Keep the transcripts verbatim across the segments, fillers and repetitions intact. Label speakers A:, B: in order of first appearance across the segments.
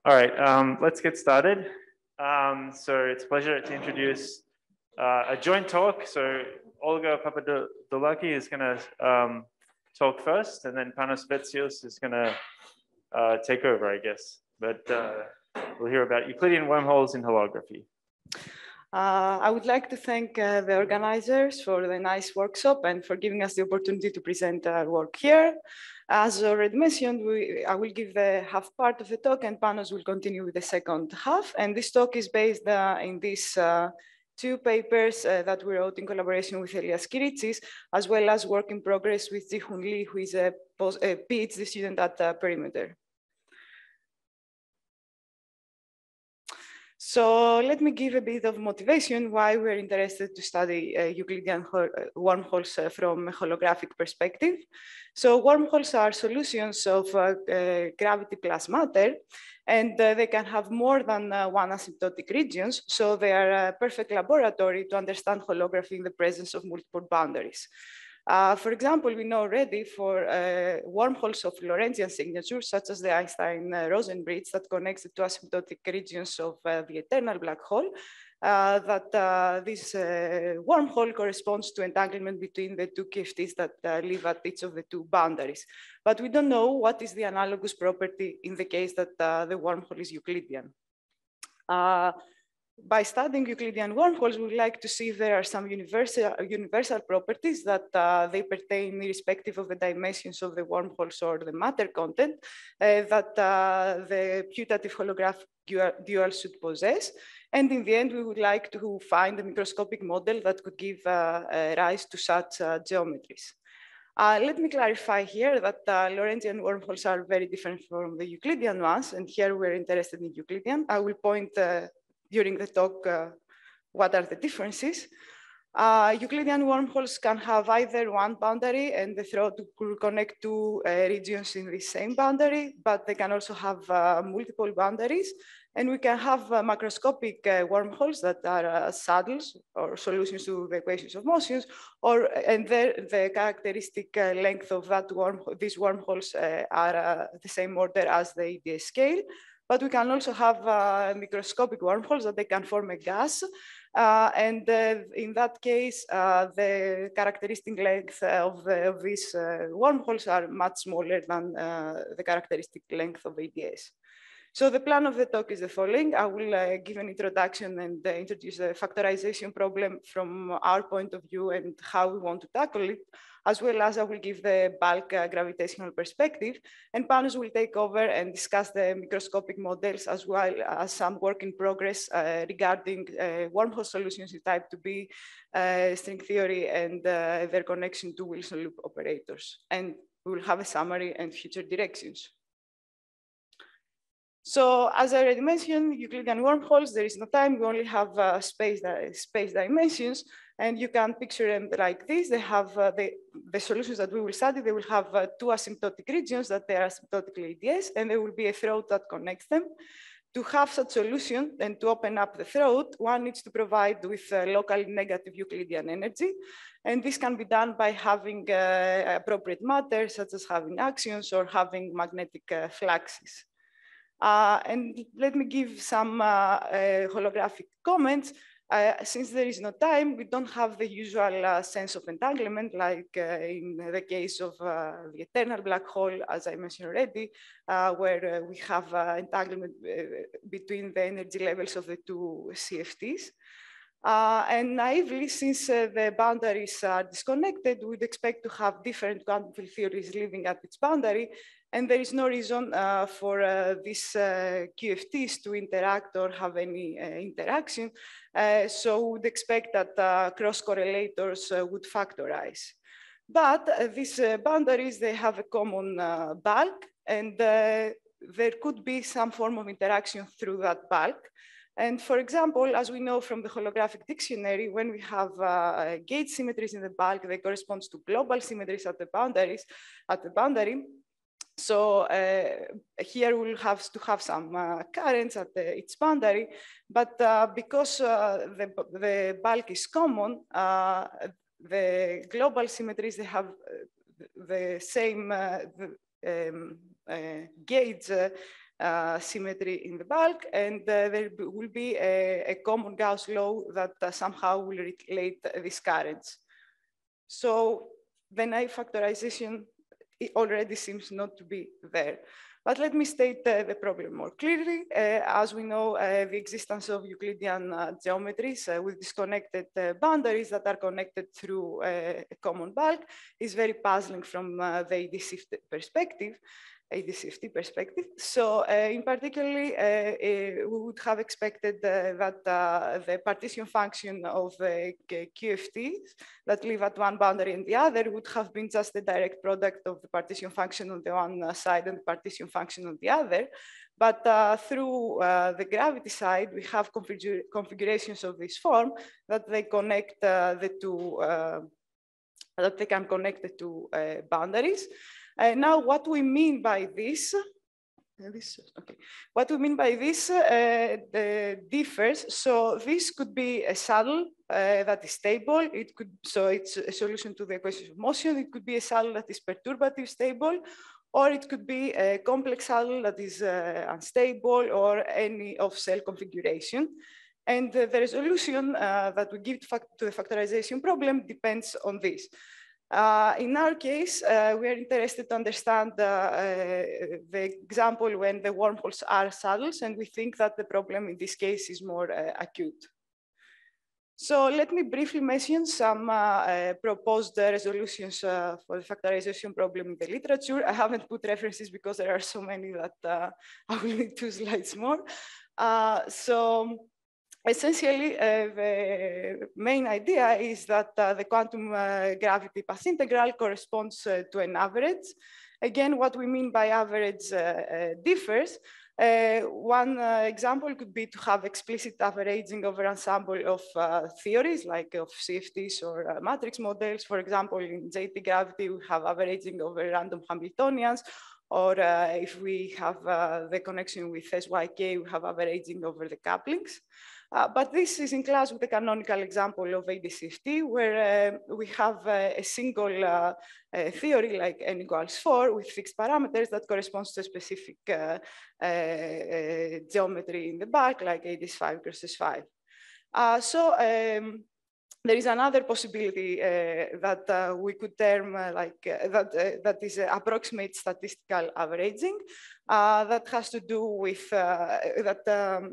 A: All right, um, let's get started. Um, so it's a pleasure to introduce uh, a joint talk. So Olga Papadoulaki is going to um, talk first, and then Panos Vetsios is going to uh, take over, I guess. But uh, we'll hear about Euclidean wormholes in holography.
B: Uh, I would like to thank uh, the organizers for the nice workshop and for giving us the opportunity to present our work here. As already mentioned, we, I will give the half part of the talk and Panos will continue with the second half. And this talk is based uh, in these uh, two papers uh, that we wrote in collaboration with Elias Kiritsis, as well as work in progress with Ji-Hoon Lee, who is a, post, a PhD student at uh, Perimeter. So let me give a bit of motivation why we're interested to study uh, Euclidean wormholes uh, from a holographic perspective. So wormholes are solutions of uh, uh, gravity plus matter, and uh, they can have more than uh, one asymptotic regions. So they are a perfect laboratory to understand holography in the presence of multiple boundaries. Uh, for example, we know already for uh, wormholes of Lorentzian signatures, such as the Einstein-Rosen bridge that connects the two asymptotic regions of uh, the eternal black hole, uh, that uh, this uh, wormhole corresponds to entanglement between the two Q F Ts that uh, live at each of the two boundaries. But we don't know what is the analogous property in the case that uh, the wormhole is Euclidean. Uh, By studying Euclidean wormholes, we would like to see if there are some universal, universal properties that uh, they pertain irrespective of the dimensions of the wormholes or the matter content uh, that uh, the putative holographic dual, dual should possess. And in the end, we would like to find a microscopic model that could give uh, uh, rise to such uh, geometries. Uh, let me clarify here that uh, Lorentzian wormholes are very different from the Euclidean ones. And here we're interested in Euclidean. I will point uh, during the talk uh, what are the differences. Uh, Euclidean wormholes can have either one boundary and the throat will connect two uh, regions in the same boundary, but they can also have uh, multiple boundaries. And we can have uh, macroscopic uh, wormholes that are uh, saddles or solutions to the equations of motions, or and the characteristic uh, length of that worm, these wormholes uh, are uh, the same order as the E D S scale. But we can also have uh, microscopic wormholes that they can form a gas. Uh, and uh, in that case, uh, the characteristic length of, the, of these uh, wormholes are much smaller than uh, the characteristic length of E D S. So the plan of the talk is the following. I will uh, give an introduction and uh, introduce a factorization problem from our point of view and how we want to tackle it, as well as I will give the bulk uh, gravitational perspective. And Panos will take over and discuss the microscopic models, as well as some work in progress uh, regarding uh, wormhole solutions in type two B, uh, string theory, and uh, their connection to Wilson loop operators. And we will have a summary and future directions. So as I already mentioned, Euclidean wormholes, there is no time, we only have uh, space, uh, space dimensions, and you can picture them like this. They have uh, the, the solutions that we will study, they will have uh, two asymptotic regions that they are asymptotically E D S, and there will be a throat that connects them. To have such solution and to open up the throat, one needs to provide with uh, locally negative Euclidean energy. And this can be done by having uh, appropriate matter, such as having axions or having magnetic uh, fluxes. Uh, and let me give some uh, uh, holographic comments. Uh, since there is no time, we don't have the usual uh, sense of entanglement, like uh, in the case of uh, the eternal black hole, as I mentioned already, uh, where uh, we have uh, entanglement uh, between the energy levels of the two C F Ts. Uh, and naively, since uh, the boundaries are disconnected, we'd expect to have different quantum field theories living at its boundary. And there is no reason uh, for uh, these uh, Q F Ts to interact or have any uh, interaction. Uh, so we would expect that uh, cross correlators uh, would factorize. But uh, these uh, boundaries, they have a common uh, bulk, and uh, there could be some form of interaction through that bulk. And for example, as we know from the holographic dictionary, when we have uh, gauge symmetries in the bulk, they correspond to global symmetries at the boundaries, at the boundary. So uh, here we'll have to have some uh, currents at the, its boundary, but uh, because uh, the, the bulk is common, uh, the global symmetries, they have the same uh, the, um, uh, gauge uh, uh, symmetry in the bulk, and uh, there will be a, a common Gauss law that uh, somehow will relate these currents. So the naive factorization it already seems not to be there. But let me state uh, the problem more clearly. Uh, as we know, uh, the existence of Euclidean uh, geometries uh, with disconnected uh, boundaries that are connected through uh, a common bulk is very puzzling from uh, the A D C F T perspective. A D C F T perspective. So uh, in particular, uh, uh, we would have expected uh, that uh, the partition function of uh, Q F Ts that live at one boundary and the other would have been just the direct product of the partition function on the one side and the partition function on the other. But uh, through uh, the gravity side, we have configura configurations of this form that they connect uh, the two, uh, that they can connect the two uh, boundaries. Uh, now, what we mean by this, this okay. What we mean by this uh, differs. So this could be a saddle uh, that is stable. It could, so it's a solution to the equation of motion. It could be a saddle that is perturbative stable, or it could be a complex saddle that is uh, unstable, or any off-cell configuration. And uh, the resolution uh, that we give to the factorization problem depends on this. Uh, in our case, uh, we are interested to understand uh, uh, the example when the wormholes are saddles, and we think that the problem in this case is more uh, acute. So let me briefly mention some uh, uh, proposed uh, resolutions uh, for the factorization problem in the literature. I haven't put references because there are so many that uh, I will need two slides more. Uh, so essentially, uh, the main idea is that uh, the quantum uh, gravity path integral corresponds uh, to an average. Again, what we mean by average uh, uh, differs. Uh, one uh, example could be to have explicit averaging over ensemble of uh, theories, like of C F Ts or uh, matrix models. For example, in J T gravity, we have averaging over random Hamiltonians. Or uh, if we have uh, the connection with S Y K, we have averaging over the couplings. Uh, but this is in class with the canonical example of A D C F T, where uh, we have uh, a single uh, uh, theory like n equals four with fixed parameters that corresponds to a specific uh, uh, uh, geometry in the bulk, like A D S five crosses five. Uh, so um, there is another possibility uh, that uh, we could term uh, like uh, that, uh, that is uh, approximate statistical averaging uh, that has to do with uh, that um,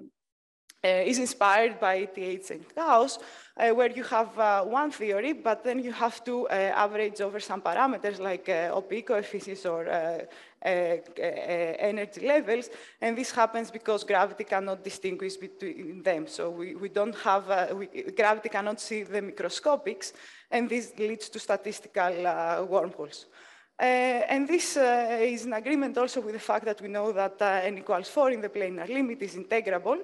B: Uh, is inspired by T H and Gauss, uh, where you have uh, one theory, but then you have to uh, average over some parameters like uh, O P coefficients or uh, uh, uh, energy levels. And this happens because gravity cannot distinguish between them. So we, we don't have, uh, we, gravity cannot see the microscopics, and this leads to statistical uh, wormholes. Uh, and this uh, is in agreement also with the fact that we know that uh, n equals four in the planar limit is integrable.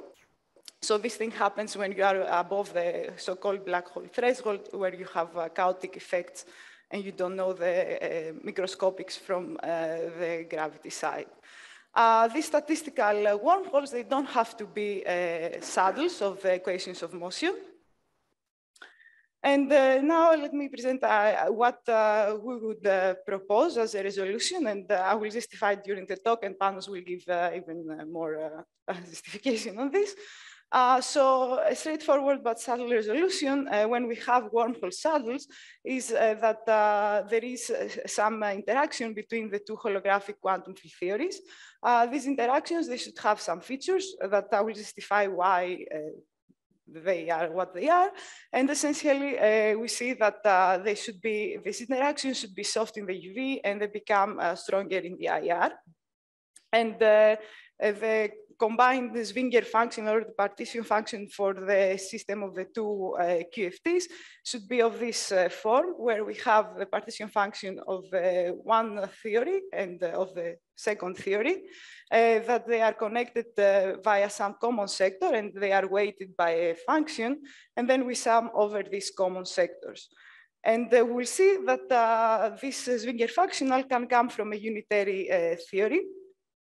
B: So this thing happens when you are above the so-called black hole threshold, where you have uh, chaotic effects and you don't know the uh, microscopics from uh, the gravity side. Uh, these statistical uh, wormholes, they don't have to be uh, saddles of the equations of motion. And uh, now let me present uh, what uh, we would uh, propose as a resolution, and uh, I will justify it during the talk, and Panos will give uh, even uh, more uh, justification on this. Uh, so a straightforward but subtle resolution uh, when we have wormhole saddles is uh, that uh, there is uh, some uh, interaction between the two holographic quantum field theories. Uh, these interactions, they should have some features that I will justify why uh, they are what they are. And essentially, uh, we see that uh, they should be, these interactions should be soft in the U V and they become uh, stronger in the I R. And uh, the combined the Zwinger function or the partition function for the system of the two uh, Q F Ts should be of this uh, form, where we have the partition function of uh, one theory and uh, of the second theory, uh, that they are connected uh, via some common sector and they are weighted by a function, and then we sum over these common sectors. And uh, we'll see that uh, this Zwinger functional can come from a unitary uh, theory.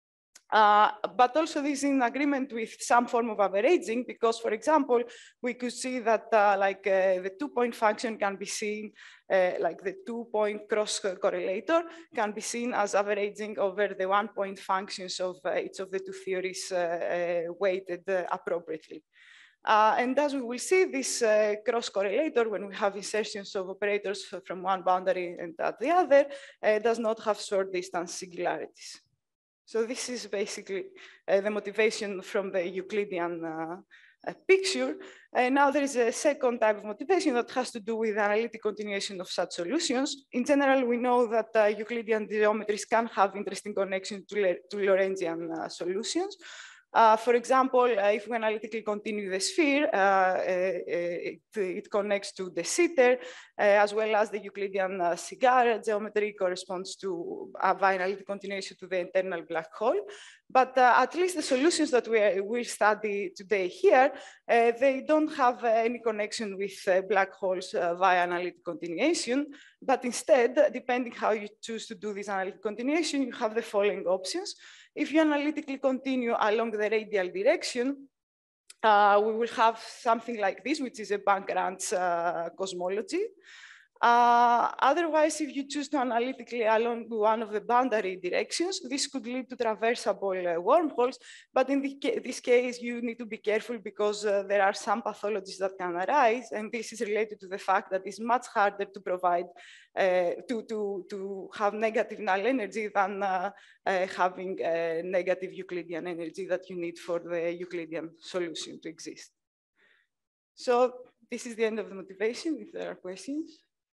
B: Uh, but also this is in agreement with some form of averaging, because, for example, we could see that uh, like uh, the two-point function can be seen, uh, like the two-point cross correlator can be seen as averaging over the one-point functions of uh, each of the two theories uh, uh, weighted uh, appropriately. Uh, and as we will see, this uh, cross correlator, when we have insertions of operators from one boundary and at the other, uh, does not have short distance singularities. So this is basically uh, the motivation from the Euclidean uh, uh, picture. And now there is a second type of motivation that has to do with analytic continuation of such solutions. In general, we know that uh, Euclidean geometries can have interesting connection to, to Lorentzian uh, solutions. Uh, for example, uh, if we analytically continue the sphere, uh, uh, it, it connects to de Sitter, uh, as well as the Euclidean uh, cigar geometry corresponds to a analytic continuation to the internal black hole. But uh, at least the solutions that we will study today here, uh, they don't have uh, any connection with uh, black holes uh, via analytic continuation. But instead, depending how you choose to do this analytic continuation, you have the following options. If you analytically continue along the radial direction, uh, we will have something like this, which is a Bank-Grantz uh, cosmology. Uh, otherwise, if you choose to analytically along one of the boundary directions, this could lead to traversable uh, wormholes. But in the ca this case, you need to be careful because uh, there are some pathologies that can arise. And this is related to the fact that it's much harder to provide, uh, to, to, to have negative null energy than uh, uh, having a negative Euclidean energy that you need for the Euclidean solution to exist. So this is the end of the motivation, if there are questions.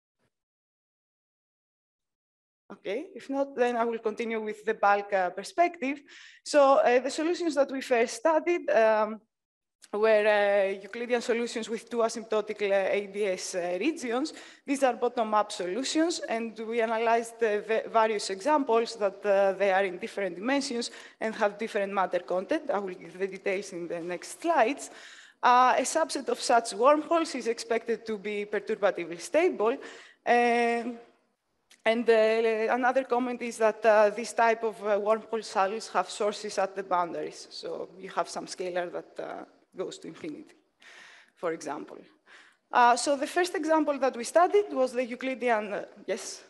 B: Okay, if not, then I will continue with the bulk uh, perspective. So uh, the solutions that we first studied um, were uh, Euclidean solutions with two asymptotic uh, A D S uh, regions. These are bottom-up solutions, and we analyzed the various examples that uh, they are in different dimensions and have different matter content. I will give the details in the next slides. Uh, a subset of such wormholes is expected to be perturbatively stable. Um, And uh, another comment is that uh, this type of uh, wormhole saddles have sources at the boundaries. So you have some scalar that uh, goes to infinity, for example. Uh, so the first example that we studied was the Euclidean, uh, yes?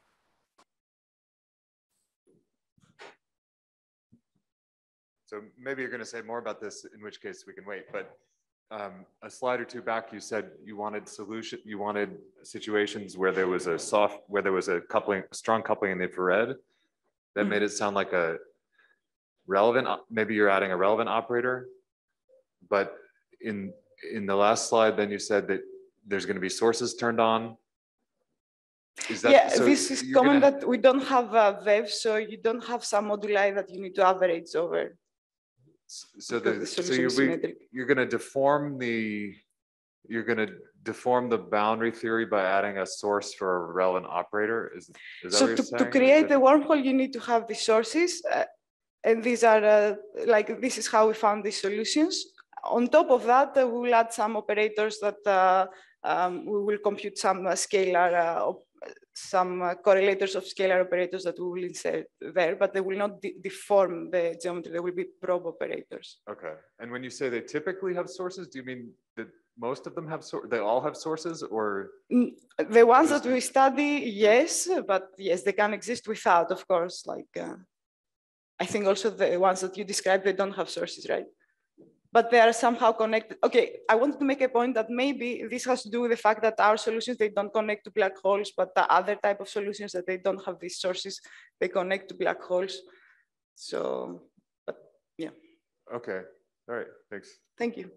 C: So maybe you're going to say more about this, in which case we can wait. But um, a slide or two back, you said you wanted solution, you wanted situations where there was a soft, where there was a coupling, a strong coupling in the infrared. That mm-hmm. made it sound like a relevant. Maybe you're adding a relevant operator. But in in the last slide, then you said that there's going to be sources turned on. Is that,
B: yeah,
C: so
B: this is common gonna... that we don't have a V E V, so you don't have some moduli that you need to average over.
C: So, the, the so you're, you're going to deform the you're going to deform the boundary theory by adding a source for a relevant operator. Is, is that
B: so
C: what you're
B: to,
C: saying?
B: to create a wormhole, you need to have the sources, uh, and these are uh, like this is how we found these solutions. On top of that, uh, we will add some operators that uh, um, we will compute some uh, scalar. Uh, some uh, correlators of scalar operators that we will insert there, but they will not de deform the geometry. They will be probe operators.
C: Okay. And when you say they typically have sources, do you mean that most of them have, so they all have sources, or?
B: The ones that we study, yes, but yes, they can exist without, of course. Like, uh, I think also the ones that you described, they don't have sources, right? But they are somehow connected. Okay, I wanted to make a point that maybe this has to do with the fact that our solutions, they don't connect to black holes, but the other type of solutions that they don't have these sources, they connect to black holes. So, but yeah.
C: Okay, all right, thanks.
B: Thank you.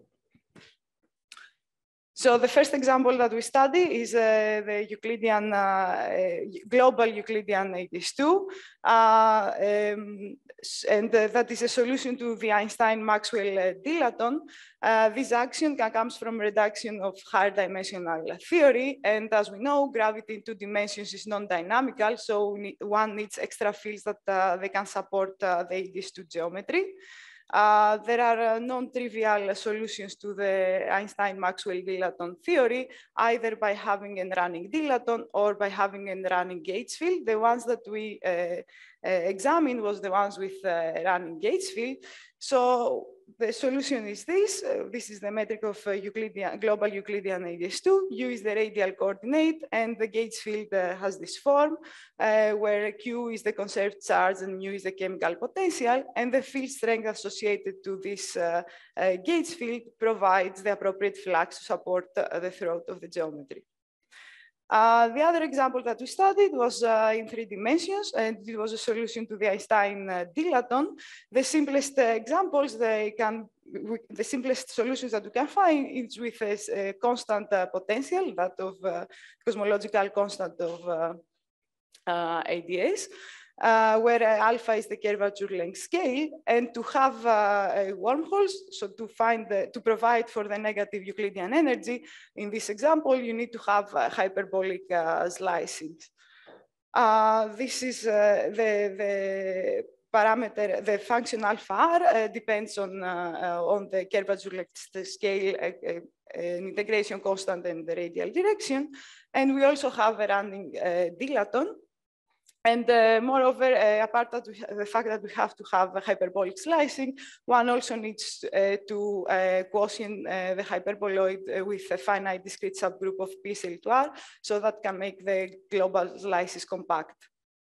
B: So the first example that we study is uh, the Euclidean, uh, global Euclidean A D S two. Uh, um, and uh, that is a solution to the Einstein-Maxwell uh, dilaton. Uh, this action comes from reduction of higher dimensional theory. And as we know, gravity in two dimensions is non-dynamical. So we need, one needs extra fields that uh, they can support uh, the A D S two geometry. Uh, there are uh, non-trivial solutions to the Einstein-Maxwell-Dilaton theory, either by having a running dilaton or by having a running Gates field. The ones that we uh, uh, examined was the ones with uh, running Gates field. So the solution is this. Uh, this is the metric of uh, Euclidean, global Euclidean A D S two. U is the radial coordinate, and the Gates field uh, has this form, uh, where Q is the conserved charge and mu is the chemical potential, and the field strength associated to this uh, uh, Gates field provides the appropriate flux to support uh, the throat of the geometry. Uh, the other example that we studied was uh, in three dimensions, and it was a solution to the Einstein-Dilaton. Uh, the simplest uh, examples, they can, we, the simplest solutions that we can find is with a, a constant uh, potential, that of uh, cosmological constant of uh, uh, A D S. Uh, where uh, alpha is the curvature length scale, and to have uh, wormholes, so to find the, to provide for the negative Euclidean energy, in this example, you need to have uh, hyperbolic uh, slicing. Uh, this is uh, the, the parameter, the function alpha r uh, depends on, uh, uh, on the curvature length scale, uh, uh, an integration constant and the radial direction. And we also have a running uh, dilaton. And uh, moreover, uh, apart from the fact that we have to have a hyperbolic slicing, one also needs uh, to uh, quotient uh, the hyperboloid uh, with a finite discrete subgroup of P S L two R, so that can make the global slices compact.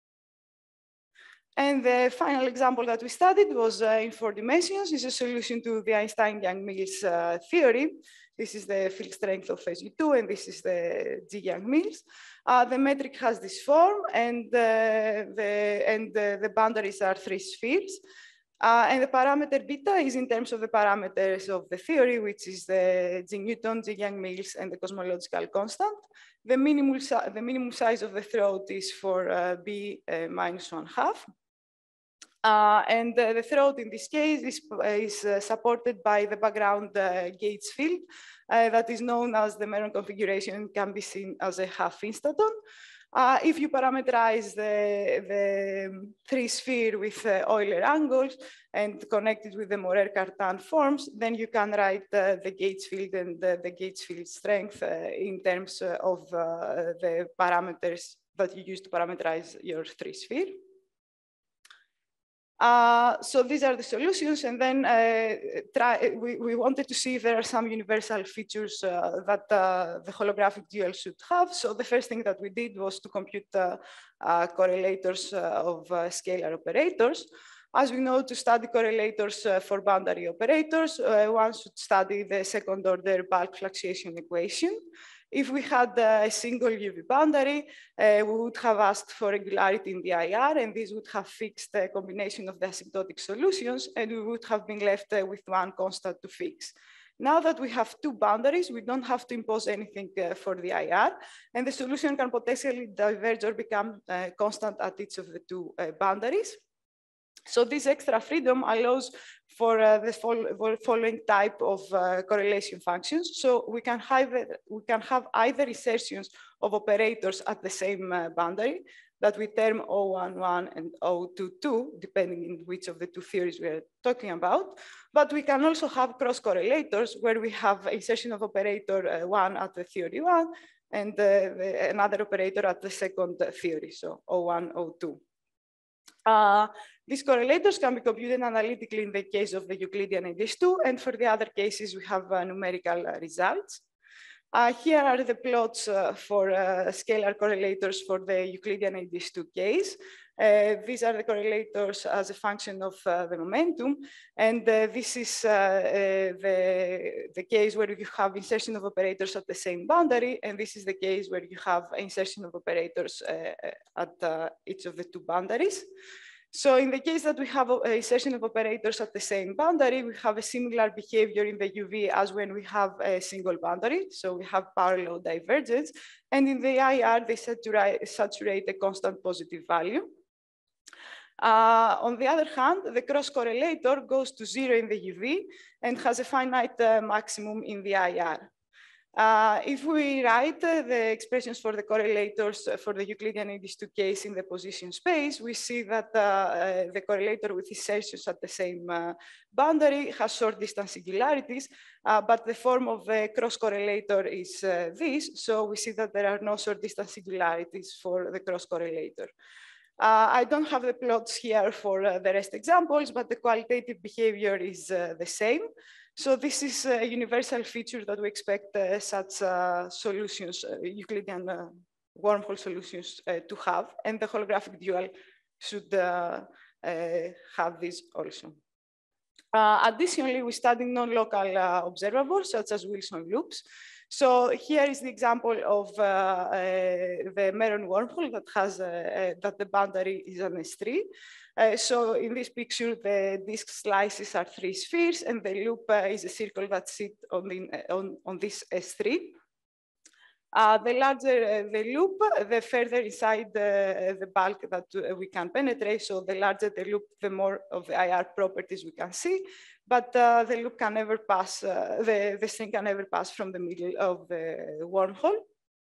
B: And the final example that we studied was uh, in four dimensions, is a solution to the Einstein-Young-Mills uh, theory. This is the field strength of S U two, and this is the G Young-Mills. Uh, the metric has this form, and, uh, the, and the, the boundaries are three spheres. Uh, and the parameter beta is in terms of the parameters of the theory, which is the G Newton, G Young-Mills, and the cosmological constant. The minimum, the minimum size of the throat is for uh, B uh, minus one half. Uh, and uh, the throat in this case is, is uh, supported by the background uh, Gates field uh, that is known as the Meron configuration and can be seen as a half instaton. Uh, if you parameterize the, the three sphere with uh, Euler angles and connect it with the Morer-Cartan forms, then you can write uh, the Gates field and the, the Gates field strength uh, in terms uh, of uh, the parameters that you use to parameterize your three sphere. Uh, so these are the solutions, and then uh, try, we, we wanted to see if there are some universal features uh, that uh, the holographic dual should have. So the first thing that we did was to compute uh, uh, correlators uh, of uh, scalar operators. As we know, to study correlators uh, for boundary operators, uh, one should study the second order bulk fluctuation equation. If we had a single U V boundary, uh, we would have asked for regularity in the I R, and this would have fixed the combination of the asymptotic solutions, and we would have been left uh, with one constant to fix. Now that we have two boundaries, we don't have to impose anything uh, for the I R, and the solution can potentially diverge or become uh, constant at each of the two uh, boundaries. So this extra freedom allows for uh, the fol following type of uh, correlation functions. So we can, have, we can have either insertions of operators at the same uh, boundary that we term O one one and O two two, depending on which of the two theories we are talking about. But we can also have cross correlators where we have insertion of operator uh, one at the theory one and uh, the, another operator at the second theory, so O one, O two. Uh, these correlators can be computed analytically in the case of the Euclidean A D S two, and for the other cases, we have uh, numerical uh, results. Uh, here are the plots uh, for uh, scalar correlators for the Euclidean A D S two case. Uh, these are the correlators as a function of uh, the momentum, and uh, this is uh, uh, the, the case where you have insertion of operators at the same boundary, and this is the case where you have insertion of operators uh, at uh, each of the two boundaries. So in the case that we have a insertion of operators at the same boundary, we have a similar behavior in the U V as when we have a single boundary. So we have parallel divergence, and in the I R, they saturate, saturate a constant positive value. Uh, on the other hand, the cross correlator goes to zero in the U V and has a finite uh, maximum in the I R. Uh, if we write uh, the expressions for the correlators uh, for the Euclidean in these two cases in the position space, we see that uh, uh, the correlator with insertions at the same uh, boundary has short distance singularities, uh, but the form of the cross correlator is uh, this. So we see that there are no short distance singularities for the cross correlator. Uh, I don't have the plots here for uh, the rest examples, but the qualitative behavior is uh, the same. So this is a universal feature that we expect uh, such uh, solutions, uh, Euclidean uh, wormhole solutions uh, to have, and the holographic dual should uh, uh, have this also. Uh, additionally, we study non-local uh, observables such as Wilson loops. So here is the example of uh, uh, the Meron wormhole that has uh, uh, that the boundary is an S three. Uh, so in this picture, the disk slices are three spheres, and the loop uh, is a circle that sits on, on, on this S three. Uh, the larger uh, the loop, the further inside the, the bulk that uh, we can penetrate. So the larger the loop, the more of the I R properties we can see. But uh, the loop can never pass, uh, the, the string can never pass from the middle of the wormhole.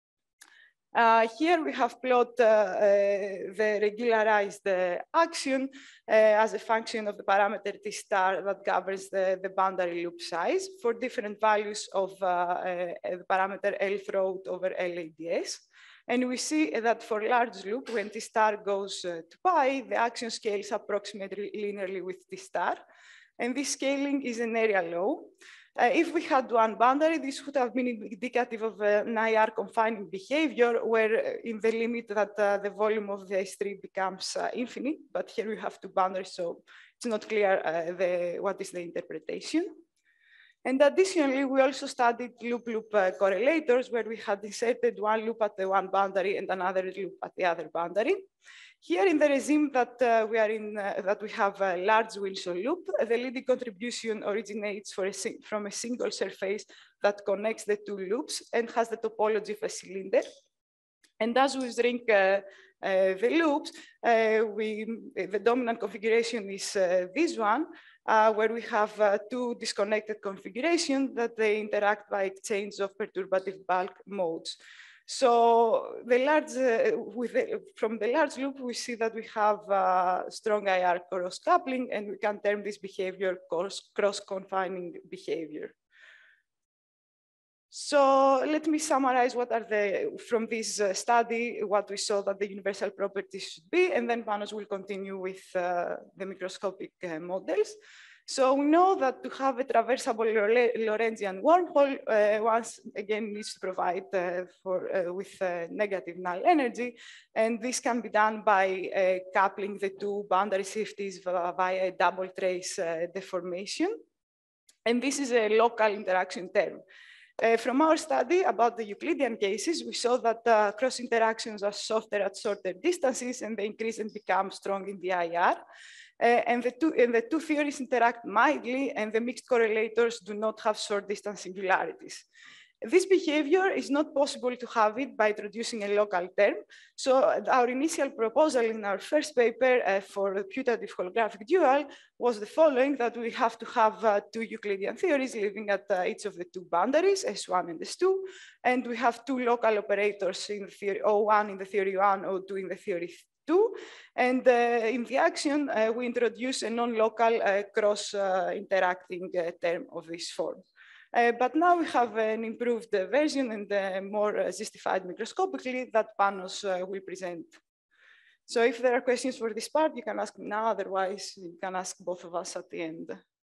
B: Uh, here we have plotted uh, uh, the regularized uh, action uh, as a function of the parameter T star that governs the, the boundary loop size for different values of uh, uh, the parameter L throat over L A D S. And we see that for large loop, when T star goes uh, to pi, the action scales approximately linearly with T star. And this scaling is an area law. Uh, if we had one boundary, this would have been indicative of an I R confining behavior, where in the limit that uh, the volume of the S three becomes uh, infinite, but here we have two boundaries, so it's not clear uh, the, what is the interpretation. And additionally, we also studied loop-loop uh, correlators, where we had inserted one loop at the one boundary and another loop at the other boundary. Here in the regime that uh, we are in, uh, that we have a large Wilson loop, the leading contribution originates for a from a single surface that connects the two loops and has the topology of a cylinder. And as we shrink uh, uh, the loops, uh, we, the dominant configuration is uh, this one, uh, where we have uh, two disconnected configurations that they interact by exchange of perturbative bulk modes. So the large, uh, with the, from the large loop, we see that we have uh, strong I R cross coupling, and we can term this behavior cross-confining behavior. So let me summarize what are the, from this uh, study, what we saw that the universal properties should be, and then Panos will continue with uh, the microscopic uh, models. So we know that to have a traversable Lorentzian wormhole, uh, once again needs to provide uh, for, uh, with uh, negative null energy. And this can be done by uh, coupling the two boundary shifties via a double trace uh, deformation. And this is a local interaction term. Uh, from our study about the Euclidean cases, we saw that uh, cross interactions are softer at shorter distances, and they increase and become strong in the I R. Uh, and, the two, and the two theories interact mildly, and the mixed correlators do not have short distance singularities. This behavior is not possible to have it by introducing a local term. So our initial proposal in our first paper uh, for the putative holographic dual was the following, that we have to have uh, two Euclidean theories living at uh, each of the two boundaries, S one and S two, and we have two local operators in the theory O one in the theory one, O two in the theory two. And uh, in the action, uh, we introduce a non-local uh, cross-interacting uh, uh, term of this form. Uh, but now we have an improved uh, version and uh, more uh, justified microscopically that Panos uh, will present. So if there are questions for this part, you can ask me now, otherwise you can ask both of us at the end.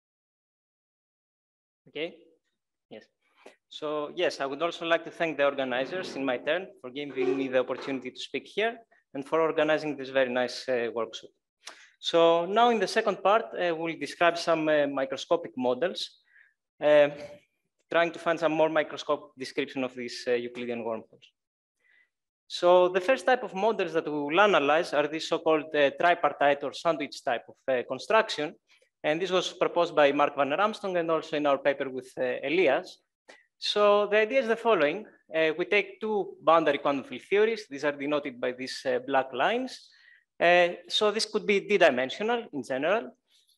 D: Okay, yes. So yes, I would also like to thank the organizers in my turn for giving me the opportunity to speak here and for organizing this very nice uh, workshop. So now in the second part, uh, we'll describe some uh, microscopic models, uh, trying to find some more microscopic description of these uh, Euclidean wormholes. So the first type of models that we will analyze are these so-called uh, tripartite or sandwich type of uh, construction. And this was proposed by Mark van Ramstung and also in our paper with uh, Elias. So the idea is the following. Uh, we take two boundary quantum field theories. These are denoted by these uh, black lines. Uh, so this could be d-dimensional in general.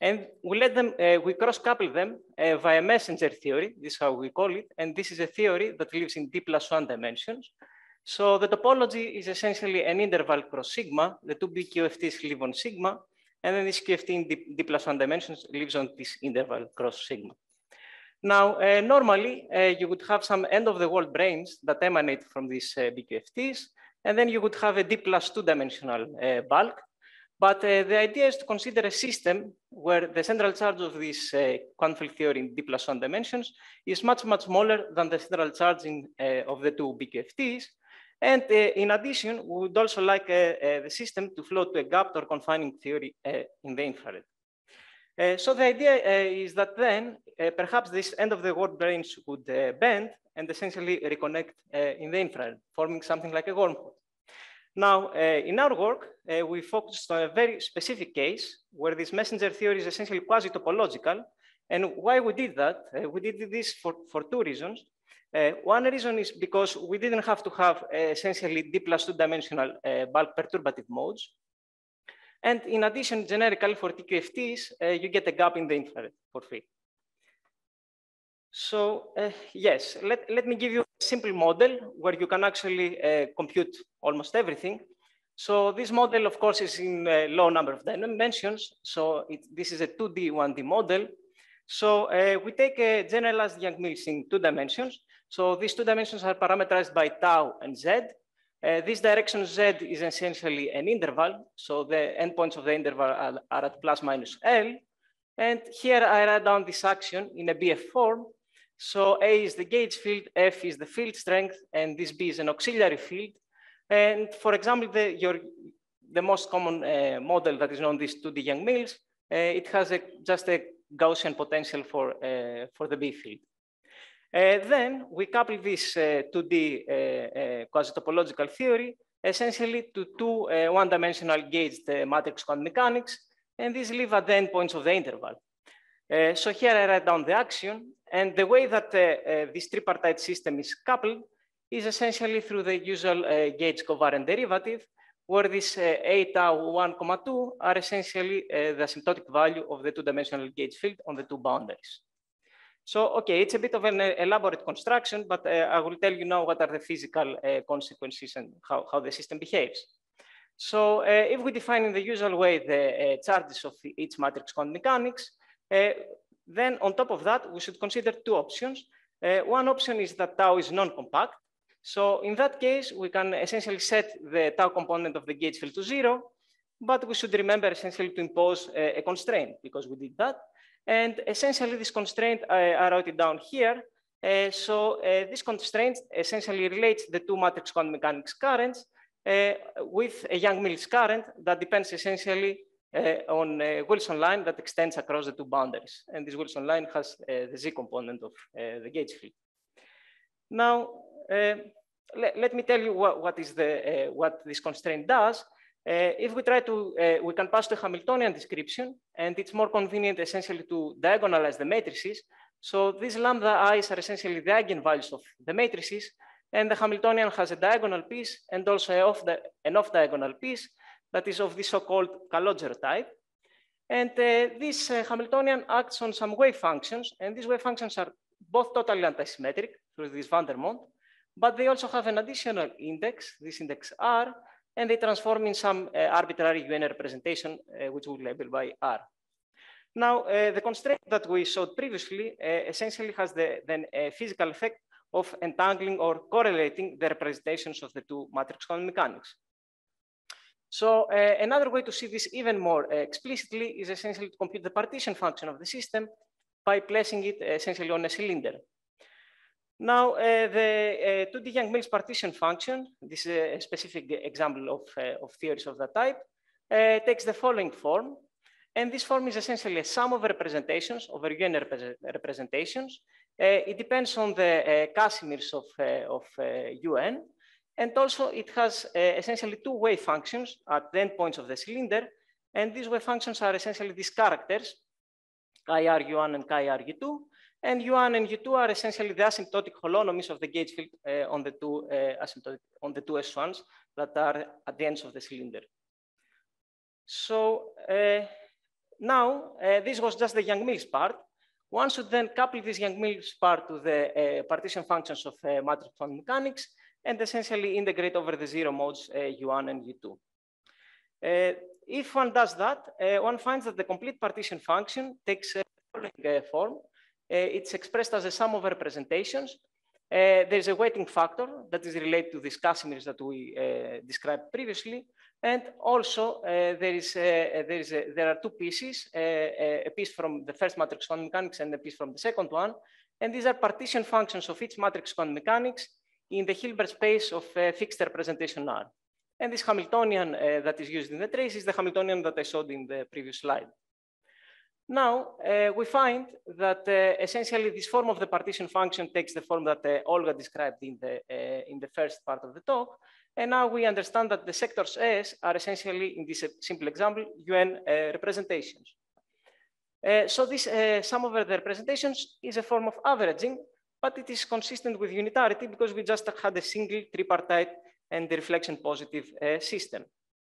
D: And we let them, uh, we cross-couple them uh, via messenger theory. This is how we call it. And this is a theory that lives in d plus one dimensions. So the topology is essentially an interval cross sigma. The two B Q F Ts live on sigma. And then this Q F T in d, d plus one dimensions lives on this interval cross sigma. Now, uh, normally, uh, you would have some end-of-the-world branes that emanate from these uh, B Q F Ts. And then you would have a d plus two dimensional uh, bulk. But uh, the idea is to consider a system where the central charge of this uh, quantum field theory in d plus one dimensions is much, much smaller than the central charge in, uh, of the two B Q F Ts. And uh, in addition, we would also like uh, uh, the system to flow to a gapped or confining theory uh, in the infrared. Uh, so the idea uh, is that then uh, perhaps this end-of-the-world branes would uh, bend and essentially reconnect uh, in the infrared, forming something like a wormhole. Now, uh, in our work, uh, we focused on a very specific case where this messenger theory is essentially quasi-topological. And why we did that? Uh, we did this for, for two reasons. Uh, one reason is because we didn't have to have uh, essentially d plus two dimensional uh, bulk perturbative modes. And in addition, generically for T Q F Ts, uh, you get a gap in the infrared for free. So uh, yes, let, let me give you a simple model where you can actually uh, compute almost everything. So this model, of course, is in a low number of dimensions. So it, this is a two D, one D model. So uh, we take a generalized Yang-Mills in two dimensions. So these two dimensions are parameterized by tau and z. Uh, this direction z is essentially an interval. So the endpoints of the interval are, are at plus minus L. And here I write down this action in a B F form. So A is the gauge field, F is the field strength, and this B is an auxiliary field. And for example, the, your, the most common uh, model that is known, this two D Yang-Mills, uh, it has a, just a Gaussian potential for, uh, for the B field. Uh, then we couple this uh, two D uh, uh, quasi-topological theory essentially to two uh, one-dimensional gauged uh, matrix quantum mechanics, and these live at the endpoints of the interval. Uh, so here I write down the action, and the way that uh, uh, this tripartite system is coupled is essentially through the usual uh, gauge covariant derivative, where this uh, A tau one comma two are essentially uh, the asymptotic value of the two-dimensional gauge field on the two boundaries. So, okay, it's a bit of an uh, elaborate construction, but uh, I will tell you now what are the physical uh, consequences and how, how the system behaves. So, uh, if we define in the usual way the uh, charges of each matrix quantum mechanics, uh, then on top of that, we should consider two options. Uh, one option is that tau is non-compact. So in that case, we can essentially set the tau component of the gauge field to zero, but we should remember essentially to impose a, a constraint because we did that. And essentially this constraint, I, I wrote it down here. Uh, so uh, this constraint essentially relates the two matrix quantum mechanics currents uh, with a Yang-Mills current that depends essentially uh, on a Wilson line that extends across the two boundaries. And this Wilson line has uh, the Z component of uh, the gauge field. Now, uh, let, let me tell you what, what, is the, uh, what this constraint does. Uh, if we try to, uh, we can pass to a Hamiltonian description, and it's more convenient essentially to diagonalize the matrices. So these lambda i's are essentially the eigenvalues of the matrices, and the Hamiltonian has a diagonal piece and also a off the, an off-diagonal piece that is of the so-called Calogero type. And uh, this uh, Hamiltonian acts on some wave functions, and these wave functions are both totally antisymmetric through this Vandermonde, but they also have an additional index, this index R, and they transform in some uh, arbitrary U N representation, uh, which we label by R. Now, uh, the constraint that we showed previously uh, essentially has the then a physical effect of entangling or correlating the representations of the two matrix quantum mechanics. So uh, another way to see this even more uh, explicitly is essentially to compute the partition function of the system by placing it essentially on a cylinder. Now, uh, the uh, two D Yang-Mills partition function, this is a specific example of, uh, of theories of that type, uh, takes the following form. And this form is essentially a sum of representations over U N rep representations. Uh, it depends on the uh, Casimirs of, uh, of uh, U N. And also it has uh, essentially two wave functions at the endpoints of the cylinder. And these wave functions are essentially these characters, chi r U one and chi r U two. And U one and U two are essentially the asymptotic holonomies of the gauge field uh, on the two uh, asymptotic on the two S ones that are at the ends of the cylinder. So uh, now, uh, this was just the Yang-Mills part. One should then couple this Yang-Mills part to the uh, partition functions of uh, matrix quantum mechanics and essentially integrate over the zero modes uh, U one and U two. Uh, if one does that, uh, one finds that the complete partition function takes uh, the following uh, form. Uh, it's expressed as a sum of representations. Uh, there's a weighting factor that is related to these Casimirs that we uh, described previously. And also, uh, there, is, uh, there, is a, there are two pieces, uh, a piece from the first matrix quantum mechanics and a piece from the second one. And these are partition functions of each matrix quantum mechanics in the Hilbert space of uh, fixed representation R. And this Hamiltonian uh, that is used in the trace is the Hamiltonian that I showed in the previous slide. Now, uh, we find that uh, essentially this form of the partition function takes the form that uh, Olga described in the, uh, in the first part of the talk. And now we understand that the sectors S are essentially, in this simple example, U N uh, representations. Uh, so this uh, sum over the representations is a form of averaging, but it is consistent with unitarity because we just had a single tripartite and the reflection positive uh, system.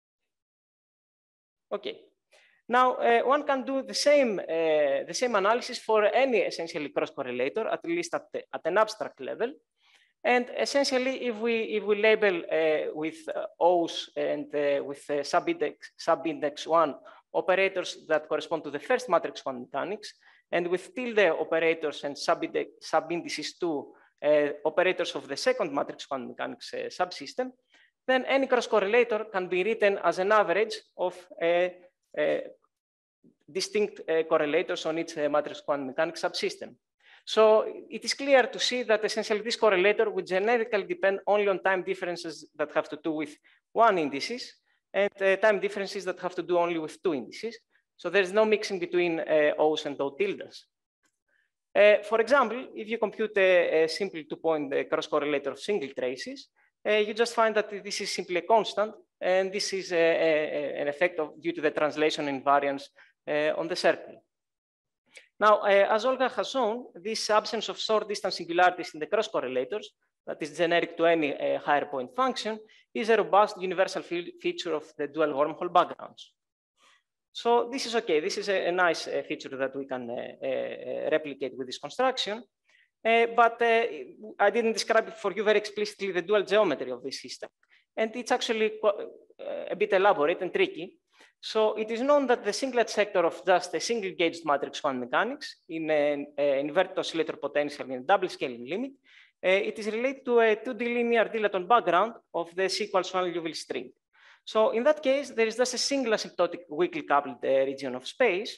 D: Okay. Now, uh, one can do the same, uh, the same analysis for any essentially cross-correlator, at least at, the, at an abstract level. And essentially, if we, if we label uh, with uh, O's and uh, with uh, subindex, subindex one operators that correspond to the first matrix quantum mechanics, and with tilde operators and subindex, subindices two uh, operators of the second matrix quantum mechanics uh, subsystem, then any cross-correlator can be written as an average of uh, uh, distinct uh, correlators on each uh, matrix quantum mechanics subsystem. So it is clear to see that essentially this correlator would generically depend only on time differences that have to do with one indices and uh, time differences that have to do only with two indices. So there's no mixing between uh, O's and O tildes. Uh, for example, if you compute a, a simple two-point uh, cross-correlator of single traces, uh, you just find that this is simply a constant, and this is a, a, an effect of, due to the translation invariance uh, on the circle. Now, uh, as Olga has shown, this absence of short distance singularities in the cross-correlators, that is generic to any uh, higher point function, is a robust universal feature of the dual wormhole backgrounds. So this is okay. This is a, a nice uh, feature that we can uh, uh, replicate with this construction. Uh, but uh, I didn't describe it for you very explicitly the dual geometry of this system. And it's actually uh, a bit elaborate and tricky. So it is known that the singlet sector of just a single gauged matrix quantum mechanics in an inverted oscillator potential in a double scaling limit, uh, it is related to a two D linear dilaton background of the C equals one Liouville string. So in that case, there is just a single asymptotic weakly coupled uh, region of space.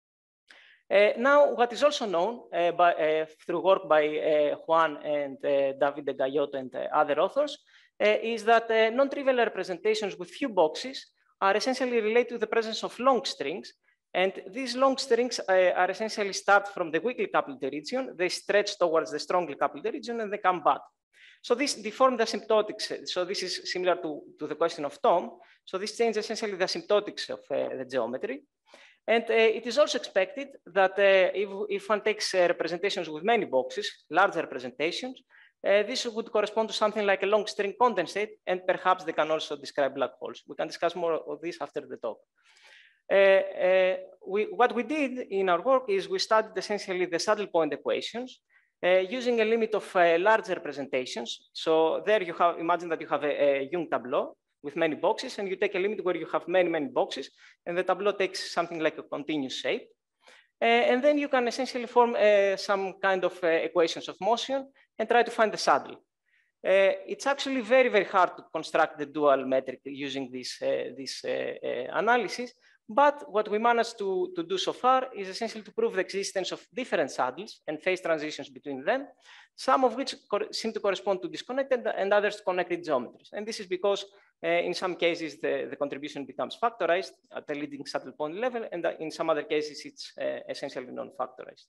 D: Uh, now, what is also known uh, by, uh, through work by uh, Juan and uh, Davide Gaiotto and uh, other authors uh, is that uh, non-trivial representations with few boxes are essentially related to the presence of long strings. And these long strings uh, are essentially start from the weakly coupled region, they stretch towards the strongly coupled region, and they come back. So this deformed asymptotics. So this is similar to, to the question of Tom. So this changes essentially the asymptotics of uh, the geometry. And uh, it is also expected that uh, if, if one takes uh, representations with many boxes, larger representations, uh, this would correspond to something like a long string condensate, and perhaps they can also describe black holes. We can discuss more of this after the talk. Uh, uh, we, what we did in our work is we studied essentially the saddle point equations uh, using a limit of uh, large representations. So there you have, imagine that you have a, a Young tableau with many boxes, and you take a limit where you have many, many boxes, and the tableau takes something like a continuous shape. Uh, and then you can essentially form uh, some kind of uh, equations of motion and try to find the saddle. Uh, it's actually very, very hard to construct the dual metric using this, uh, this uh, uh, analysis. But what we managed to, to do so far is essentially to prove the existence of different saddles and phase transitions between them, some of which seem to correspond to disconnected and others to connected geometries. And this is because uh, in some cases, the, the contribution becomes factorized at the leading saddle point level, and in some other cases, it's uh, essentially non-factorized.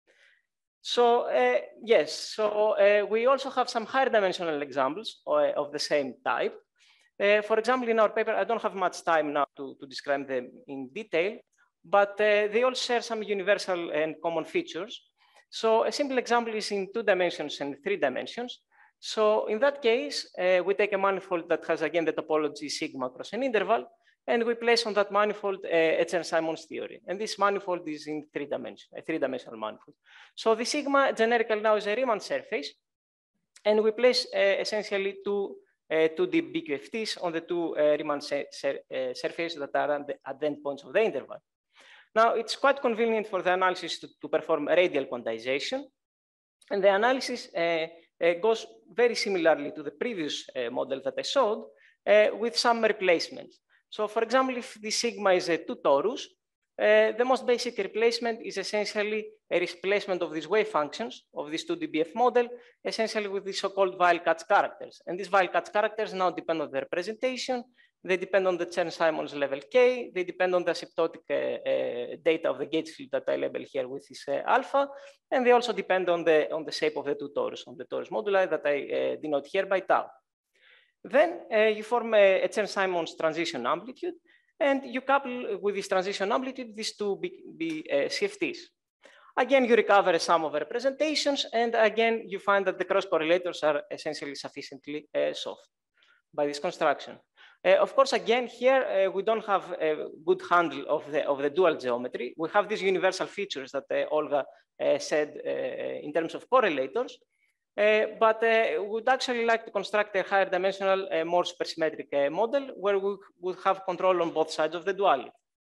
D: So uh, yes, so uh, we also have some higher dimensional examples uh, of the same type. Uh, for example, in our paper, I don't have much time now to, to describe them in detail, but uh, they all share some universal and common features. So a simple example is in two dimensions and three dimensions. So in that case, uh, we take a manifold that has, again, the topology sigma across an interval, and we place on that manifold uh, a Chern-Simons theory. And this manifold is in three dimensions, a three-dimensional manifold. So the sigma generically now is a Riemann surface, and we place uh, essentially two uh, two D B Q F Ts on the two uh, Riemann sur sur uh, surfaces that are at the, at the endpoints of the interval. Now, it's quite convenient for the analysis to, to perform radial quantization, and the analysis uh, uh, goes very similarly to the previous uh, model that I showed, uh, with some replacements. So, for example, if the sigma is a two torus, uh, the most basic replacement is essentially a replacement of these wave functions of this two D B F model, essentially with the so-called Weil-Katz characters. And these Weil-Katz characters now depend on the representation. They depend on the Chern-Simons level K. They depend on the asymptotic uh, uh, data of the gauge field that I label here with this uh, alpha. And they also depend on the, on the shape of the two torus, on the torus moduli that I uh, denote here by tau. Then uh, you form a, a Chern-Simons transition amplitude, and you couple with this transition amplitude these two B, B, uh, C F Ts. Again, you recover a sum of representations, and again, you find that the cross correlators are essentially sufficiently uh, soft by this construction. Uh, of course, again, here uh, we don't have a good handle of the, of the dual geometry. We have these universal features that uh, Olga uh, said uh, in terms of correlators. Uh, but uh, we would actually like to construct a higher dimensional, uh, more supersymmetric uh, model where we would have control on both sides of the duality.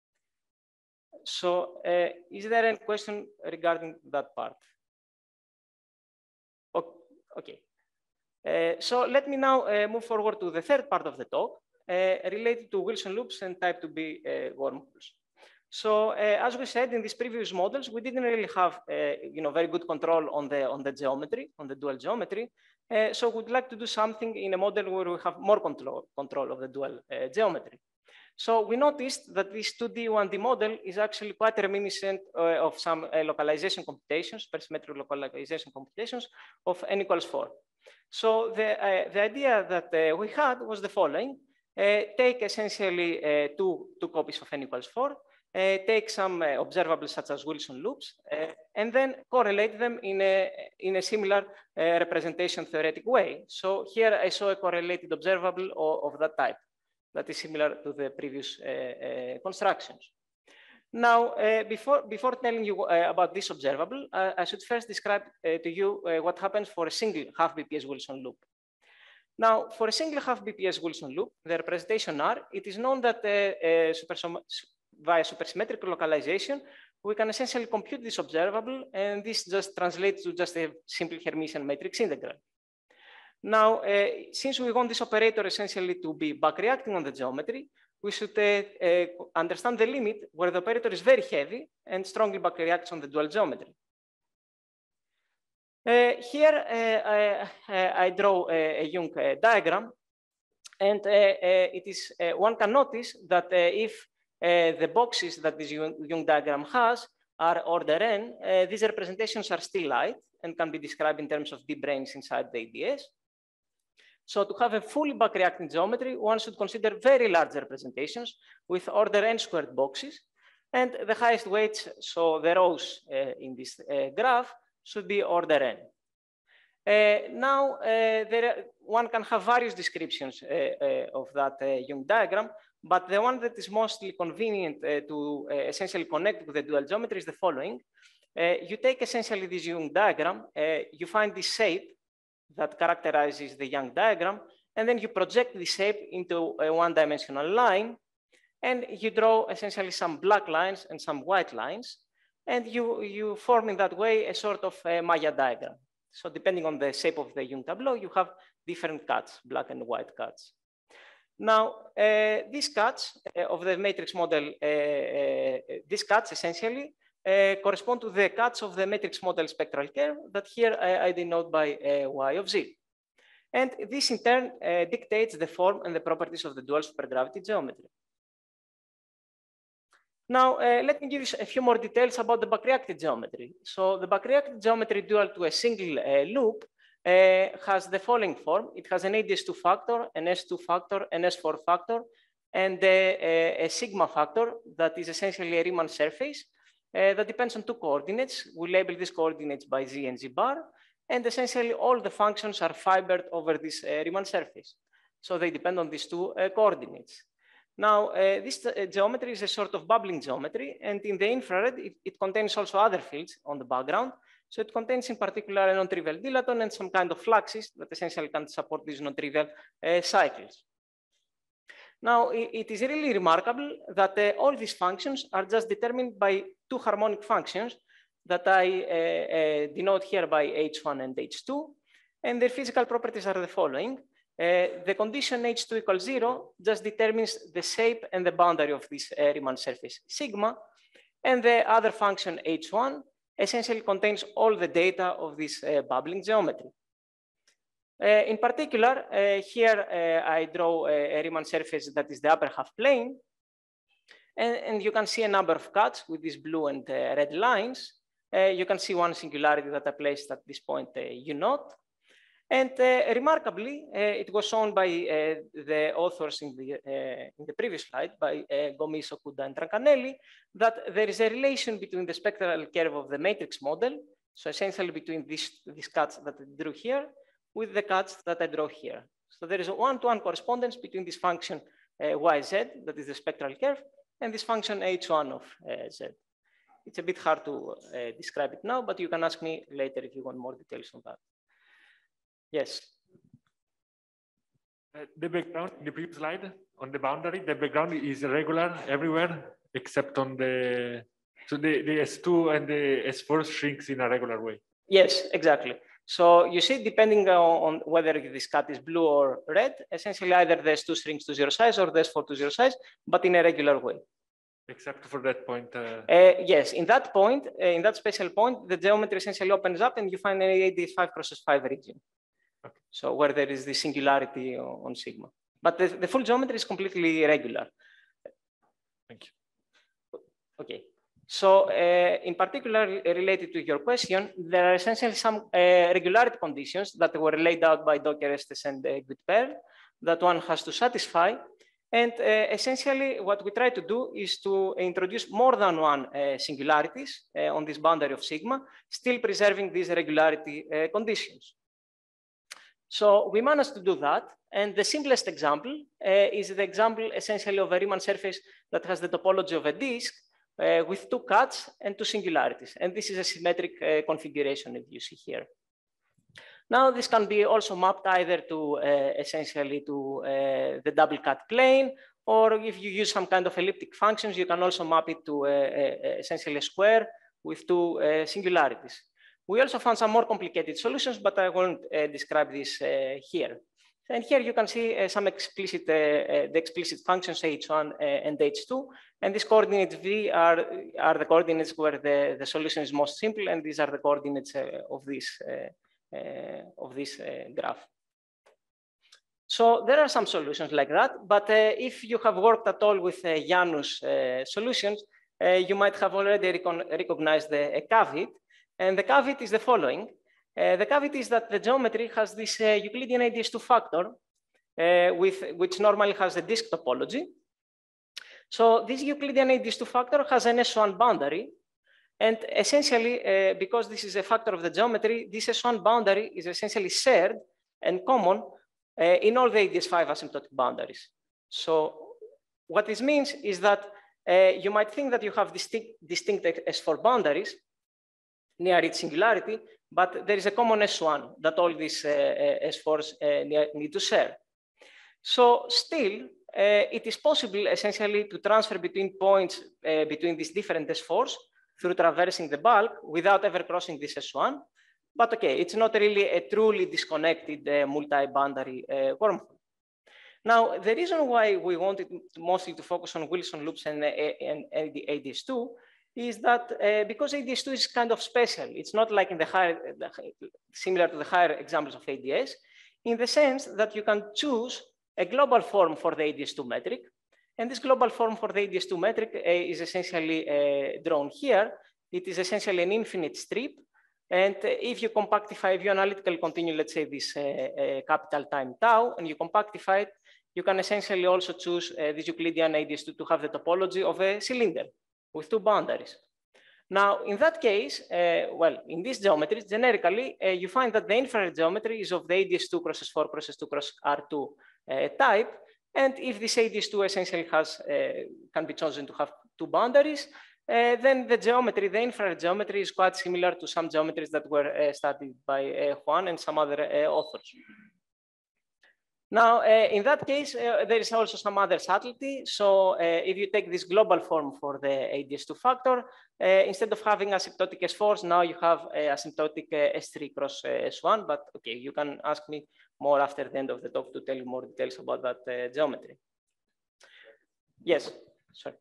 D: So uh, is there any question regarding that part? Okay. Uh, so let me now uh, move forward to the third part of the talk, uh, related to Wilson loops and type two B uh, wormholes. So uh, as we said in these previous models, we didn't really have uh, you know, very good control on the, on the geometry, on the dual geometry. Uh, so we'd like to do something in a model where we have more control, control of the dual uh, geometry. So we noticed that this two D one D model is actually quite reminiscent uh, of some uh, localization computations, supersymmetric localization computations of n equals four. So the, uh, the idea that uh, we had was the following. Uh, take essentially uh, two, two copies of n equals four, Uh, take some uh, observables such as Wilson loops, uh, and then correlate them in a, in a similar uh, representation theoretic way. So here I saw a correlated observable of, of that type that is similar to the previous uh, uh, constructions. Now, uh, before, before telling you uh, about this observable, uh, I should first describe uh, to you uh, what happens for a single half B P S Wilson loop. Now, for a single half B P S Wilson loop, the representation R, it is known that uh, uh, super via supersymmetric localization, we can essentially compute this observable, and this just translates to just a simple Hermitian matrix integral. Now, uh, since we want this operator essentially to be backreacting on the geometry, we should uh, uh, understand the limit where the operator is very heavy and strongly backreacts on the dual geometry. Uh, here, uh, I, I draw a, a Young uh, diagram, and uh, uh, it is, uh, one can notice that uh, if Uh, the boxes that this Young diagram has are order n, uh, these representations are still light and can be described in terms of d branes inside the A D S. So to have a fully backreacting geometry, one should consider very large representations with order n squared boxes, and the highest weights, so the rows uh, in this uh, graph, should be order n. Uh, now, uh, there are, one can have various descriptions uh, uh, of that uh, Young diagram, but the one that is mostly convenient uh, to uh, essentially connect with the dual geometry is the following. Uh, you take essentially this Young diagram, uh, you find this shape that characterizes the Young diagram, and then you project the shape into a one-dimensional line, and you draw essentially some black lines and some white lines, and you, you form in that way a sort of a Maya diagram. So depending on the shape of the Young tableau, you have different cuts, black and white cuts. Now, uh, these cuts uh, of the matrix model, uh, uh, these cuts essentially uh, correspond to the cuts of the matrix model spectral curve that here I, I denote by uh, y of z. And this in turn uh, dictates the form and the properties of the dual supergravity geometry. Now, uh, let me give you a few more details about the backreacted geometry. So the backreacted geometry dual to a single uh, loop Uh, has the following form. It has an A D S two factor, an S two factor, an S four factor, and a, a, a sigma factor that is essentially a Riemann surface uh, that depends on two coordinates. We label these coordinates by z and z bar, and essentially all the functions are fibered over this uh, Riemann surface. So they depend on these two uh, coordinates. Now, uh, this uh, geometry is a sort of bubbling geometry, and in the infrared, it, it contains also other fields on the background. So it contains in particular a non-trivial dilaton and some kind of fluxes that essentially can support these non-trivial uh, cycles. Now, it, it is really remarkable that uh, all these functions are just determined by two harmonic functions that I uh, uh, denote here by H one and H two, and their physical properties are the following. Uh, the condition H two equals zero just determines the shape and the boundary of this uh, Riemann surface sigma, and the other function H one essentially contains all the data of this uh, bubbling geometry. Uh, in particular, uh, here uh, I draw a, a Riemann surface that is the upper half plane, and, and you can see a number of cuts with these blue and uh, red lines. Uh, you can see one singularity that I placed at this point uh, U naught. And uh, remarkably, uh, it was shown by uh, the authors in the, uh, in the previous slide, by uh, Gomis, Okuda, and Trancanelli, that there is a relation between the spectral curve of the matrix model, so essentially between these, these cuts that I drew here, with the cuts that I draw here. So there is a one-to-one correspondence between this function uh, Y Z, that is the spectral curve, and this function H one of uh, Z. It's a bit hard to uh, describe it now, but you can ask me later if you want more details on that. Yes.
E: Uh, the background in the previous slide on the boundary, the background is regular everywhere except on the, so the, the S two and the S four shrinks in a regular way.
D: Yes, exactly. So you see, depending on whether this cut is blue or red, essentially either the S two shrinks to zero size or the S four to zero size, but in a regular way.
E: Except for that point. Uh...
D: Uh, yes, in that point, uh, in that special point, the geometry essentially opens up and you find an A D five crosses five region. Okay. So where there is the singularity on, on sigma. But the, the full geometry is completely regular.
E: Thank you.
D: Okay. So uh, in particular, related to your question, there are essentially some uh, regularity conditions that were laid out by Docker, Estes, and uh, Guitper that one has to satisfy. And uh, essentially, what we try to do is to introduce more than one uh, singularities uh, on this boundary of sigma, still preserving these regularity uh, conditions. So we managed to do that. And the simplest example uh, is the example essentially of a Riemann surface that has the topology of a disk uh, with two cuts and two singularities. And this is a symmetric uh, configuration, if you see here. Now, this can be also mapped either to uh, essentially to uh, the double cut plane, or if you use some kind of elliptic functions, you can also map it to uh, uh, essentially a square with two uh, singularities. We also found some more complicated solutions, but I won't uh, describe this uh, here. And here you can see uh, some explicit, uh, uh, the explicit functions H one uh, and H two. And these coordinates V are, are the coordinates where the, the solution is most simple, and these are the coordinates uh, of this uh, Uh, of this uh, graph. So there are some solutions like that, but uh, if you have worked at all with uh, Janus uh, solutions, uh, you might have already recon recognized the a caveat, and the caveat is the following. Uh, the caveat is that the geometry has this uh, Euclidean A D S two factor, uh, with, which normally has a disk topology. So this Euclidean A D S two factor has an S one boundary. And essentially, uh, because this is a factor of the geometry, this S one boundary is essentially shared and common uh, in all the A D S five asymptotic boundaries. So what this means is that uh, you might think that you have distinct, distinct S four boundaries near its singularity, but there is a common S one that all these uh, S fours uh, need to share. So still, uh, it is possible essentially to transfer between points uh, between these different S fours through traversing the bulk without ever crossing this S one. But okay, it's not really a truly disconnected uh, multi-boundary uh, wormhole. Now, the reason why we wanted mostly to focus on Wilson loops and, uh, and A D S two is that uh, because A D S two is kind of special. It's not like in the higher, the, similar to the higher examples of A D S, in the sense that you can choose a global form for the A D S two metric. And this global form for the A D S two metric uh, is essentially uh, drawn here. It is essentially an infinite strip. And uh, if you compactify, if you analytically continue, let's say this uh, uh, capital time tau, and you compactify it, you can essentially also choose uh, this Euclidean A D S two to have the topology of a cylinder with two boundaries. Now, in that case, uh, well, in this geometry, generically, uh, you find that the infrared geometry is of the A D S two cross S four cross S two cross R two uh, type. And if this A D S two essentially has, uh, can be chosen to have two boundaries, uh, then the geometry, the infrared geometry is quite similar to some geometries that were uh, studied by uh, Juan and some other uh, authors. Now, uh, in that case, uh, there is also some other subtlety. So uh, if you take this global form for the A D S two factor, uh, instead of having asymptotic S fours, now you have uh, asymptotic uh, S three cross uh, S one. But okay, you can ask me more after the end of the talk to tell you more details about that uh, geometry. Yes, sorry.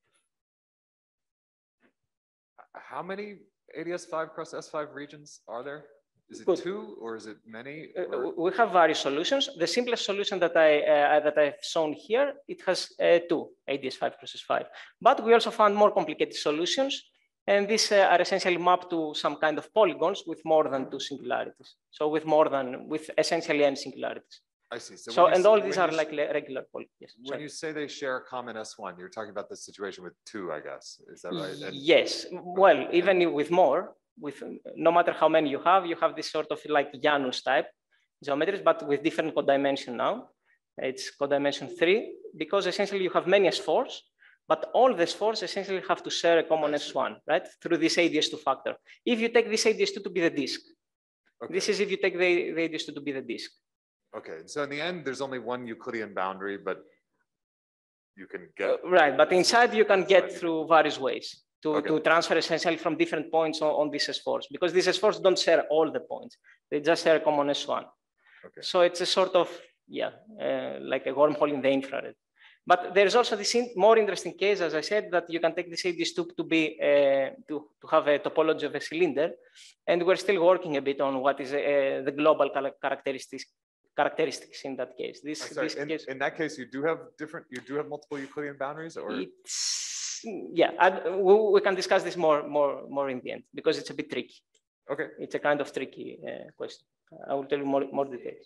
C: How many A D S five cross S five regions are there? Is it
D: Good.
C: two or is it many?
D: Uh, we have various solutions. The simplest solution that I uh, that I've shown here, it has uh, two A D S five cross S five. But we also found more complicated solutions, and these uh, are essentially mapped to some kind of polygons with more than two singularities. So with more than with essentially n singularities.
C: I see. So,
D: So
C: when you
D: and
C: say-
D: all these
C: when
D: are
C: you
D: like
C: s-
D: regular polygons. Yes,
C: When
D: sorry.
C: you say they share a common S one, you're talking about the situation with two, I guess. Is that right? And-
D: Yes. Well, even with more, with no matter how many you have, you have this sort of like Janus type geometries, but with different codimension now. It's codimension three, because essentially you have many S fours, but all the S fours essentially have to share a common S one, right? Through this A D S two factor. If you take this A D S two to be the disk,
C: Okay.
D: this is if you take the, the A D S two to be the disk.
C: Okay, so in the end, there's only one Euclidean boundary, but you can
D: Uh,
C: get,
D: Right, but inside you can get
C: Inside.
D: through various ways to,
C: Okay.
D: to transfer essentially from different points on, on these S fours, because these S fours don't share all the points. They just share a common S one.
C: okay.
D: So it's a sort of, yeah, uh, like a wormhole in the infrared. But there's also this in, more interesting case, as I said, that you can take this A D S two to be uh, to, to have a topology of a cylinder, and we're still working a bit on what is uh, the global characteristics characteristics in that case. This,
C: I'm sorry,
D: this
C: in,
D: case,
C: in that case, you do have different, you do have multiple Euclidean boundaries or?
D: it's yeah. I, we, we can discuss this more more more in the end because it's a bit tricky.
C: Okay,
D: It's a kind of tricky uh, question. I will tell you more more details.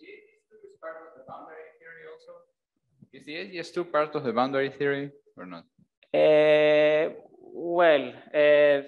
F: Is the A D S two part of the boundary theory or not?
D: Uh, well, uh,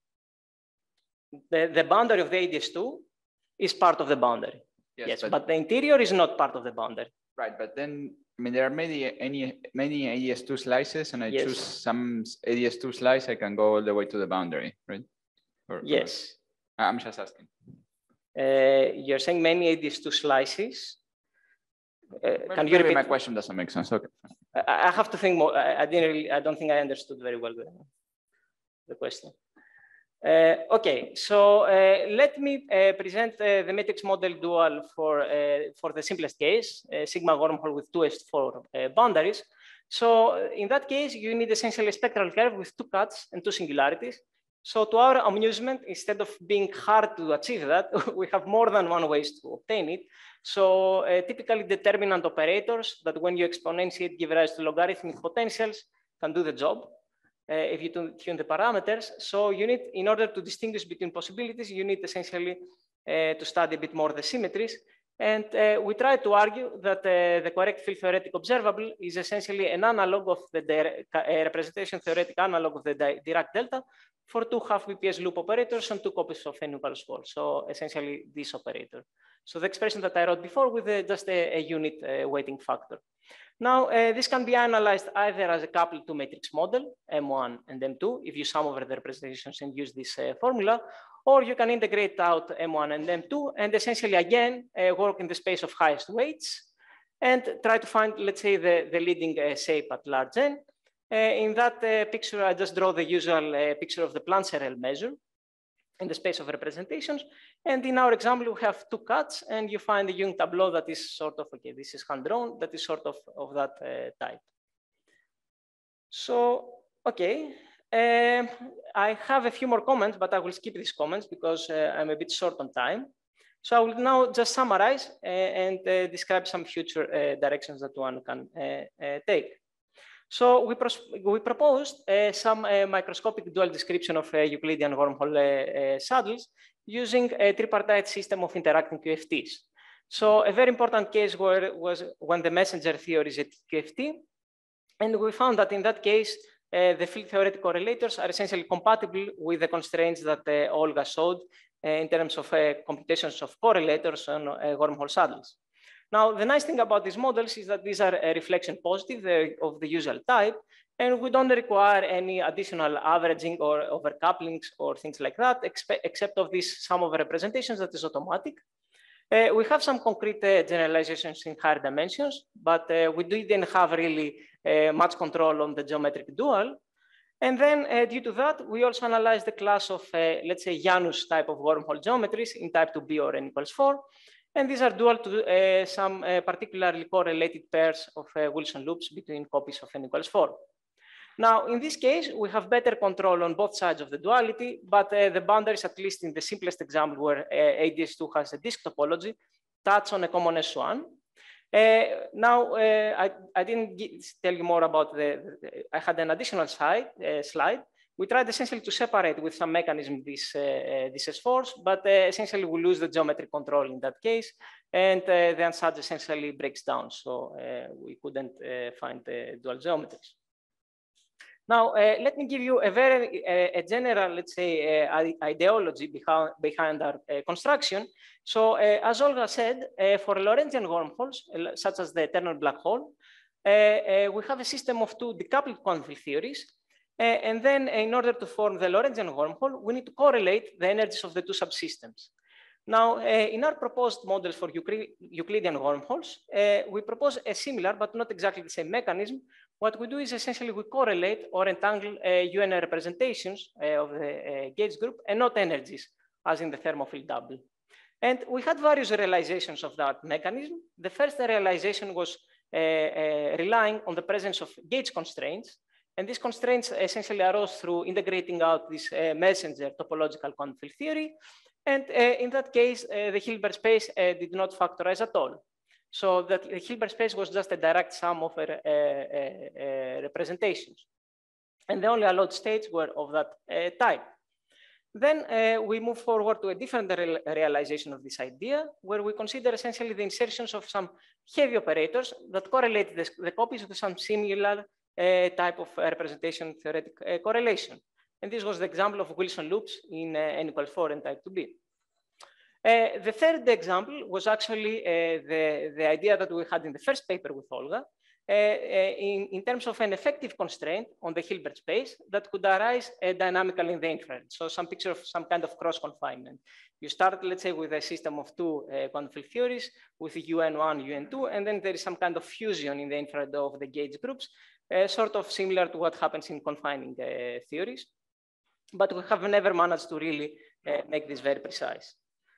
D: the, the boundary of the A D S two is part of the boundary. Yes, but, but the interior is not part of the boundary.
F: Right, but then, I mean, there are many, any, many A D S two slices, and I
D: Yes.
F: choose some A D S two slice, I can go all the way to the boundary, right? Or- or-
D: Yes.
F: I'm just asking.
D: Uh, you're saying many A D S two slices. Uh,
F: Well,
D: can you
F: maybe
D: repeat?
F: my question doesn't make sense, okay.
D: I, I have to think more. I, I didn't really, I don't think I understood very well the, the question. Uh, okay, so uh, let me uh, present uh, the matrix model dual for, uh, for the simplest case, uh, sigma wormhole with two S four uh, boundaries. So in that case, you need essentially a spectral curve with two cuts and two singularities. So to our amusement, instead of being hard to achieve that, we have more than one ways to obtain it. So uh, typically determinant operators that when you exponentiate give rise to logarithmic potentials can do the job. Uh, if you tune the parameters. So you need, in order to distinguish between possibilities, you need essentially uh, to study a bit more the symmetries. And uh, we try to argue that uh, the correct field theoretic observable is essentially an analog of the uh, representation theoretic analog of the Dirac delta for two half B P S loop operators and two copies of n equals four. So essentially this operator. So the expression that I wrote before with uh, just a, a unit uh, weighting factor. Now, uh, this can be analyzed either as a coupled two-matrix model, M one and M two, if you sum over the representations and use this uh, formula, or you can integrate out M one and M two and essentially, again, uh, work in the space of highest weights and try to find, let's say, the, the leading uh, shape at large n. Uh, in that uh, picture, I just draw the usual uh, picture of the Planck-Serrel measure in the space of representations. And in our example, we have two cuts and you find a Young tableau that is sort of, okay, this is hand-drawn, that is sort of of that uh, type. So, okay, um, I have a few more comments, but I will skip these comments because uh, I'm a bit short on time. So I will now just summarize uh, and uh, describe some future uh, directions that one can uh, uh, take. So we, we proposed uh, some uh, microscopic dual description of uh, Euclidean wormhole uh, uh, saddles using a tripartite system of interacting Q F Ts. So a very important case where was when the messenger theory is a Q F T. And we found that in that case, uh, the field theoretic correlators are essentially compatible with the constraints that uh, Olga showed uh, in terms of uh, computations of correlators on uh, wormhole saddles. Now, the nice thing about these models is that these are a reflection positive of the usual type, and we don't require any additional averaging or overcouplings or things like that, except of this sum of representations that is automatic. Uh, we have some concrete uh, generalizations in higher dimensions, but uh, we didn't have really uh, much control on the geometric dual. And then uh, due to that, we also analyzed the class of, uh, let's say, Janus type of wormhole geometries in type two B or n equals four. And these are dual to uh, some uh, particularly correlated pairs of uh, Wilson loops between copies of n equals four. Now, in this case, we have better control on both sides of the duality, but uh, the boundaries, at least in the simplest example where uh, A D S two has a disk topology, touch on a common S one. Uh, now, uh, I, I didn't tell you more about the, the I had an additional slide, uh, slide. We tried essentially to separate with some mechanism these, uh, these S fours, but uh, essentially we lose the geometric control in that case, and uh, the ansatz essentially breaks down. So uh, we couldn't uh, find the dual geometries. Now, uh, let me give you a very uh, a general, let's say, uh, ideology behind, behind our uh, construction. So, uh, as Olga said, uh, for Lorentzian wormholes, uh, such as the eternal black hole, uh, uh, we have a system of two decoupled quantum field theories. Uh, and then, uh, in order to form the Lorentzian wormhole, we need to correlate the energies of the two subsystems. Now, uh, in our proposed models for Euclid Euclidean wormholes, uh, we propose a similar, but not exactly the same mechanism. What we do is essentially we correlate or entangle uh, U N R representations uh, of the uh, gauge group and not energies, as in the thermophile double. And we had various realizations of that mechanism. The first realization was uh, uh, relying on the presence of gauge constraints. And these constraints essentially arose through integrating out this uh, messenger topological quantum field theory. And uh, in that case, uh, the Hilbert space uh, did not factorize at all. So that the Hilbert space was just a direct sum of uh, uh, uh, representations. And the only allowed states were of that uh, type. Then uh, we move forward to a different re realization of this idea, where we consider essentially the insertions of some heavy operators that correlate this, the copies with some similar uh, type of representation theoretic uh, correlation. And this was the example of Wilson loops in uh, n equals four and type two B. Uh, the third example was actually uh, the, the idea that we had in the first paper with Olga, uh, uh, in, in terms of an effective constraint on the Hilbert space that could arise uh, dynamically in the infrared. So some picture of some kind of cross confinement. You start, let's say, with a system of two uh, quantum field theories with U N one, U N two, and then there is some kind of fusion in the infrared of the gauge groups, uh, sort of similar to what happens in confining uh, theories. But we have never managed to really uh, make this very precise.